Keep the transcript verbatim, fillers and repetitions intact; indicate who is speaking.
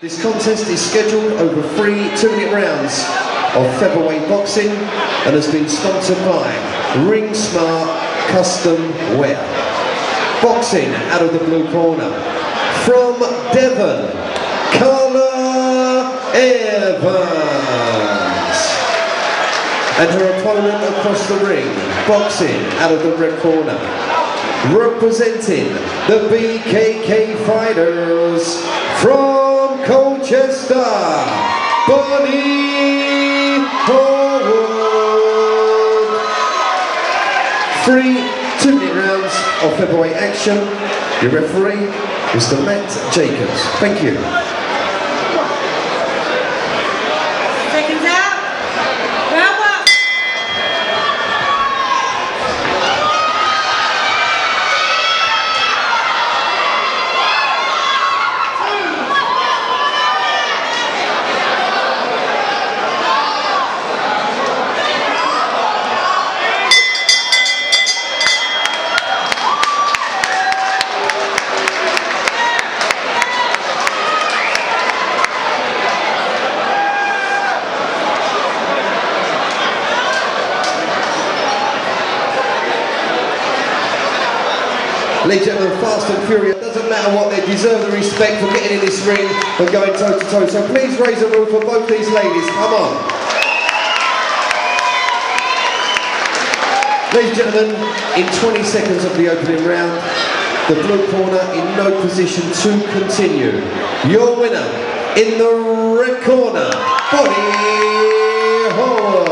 Speaker 1: This contest is scheduled over three two-minute rounds of featherweight boxing and has been sponsored by Ring Smart Custom Wear. Boxing out of the blue corner, from Devon, Carla Evans. And her opponent across the ring, boxing out of the red corner, representing the B K K fighters from Colchester, Bonnie Horwood. Three two-minute rounds of featherweight action. Your referee, Mister Matt Jacobs. Thank you.
Speaker 2: Seconds out. Round one.
Speaker 1: Ladies and gentlemen, fast and furious. Doesn't matter what, they deserve the respect for getting in this ring and going toe to toe. So please raise a roof for both these ladies. Come on. Ladies and gentlemen, in twenty seconds of the opening round, the blue corner in no position to continue. Your winner in the red corner, Bonnie Horwood.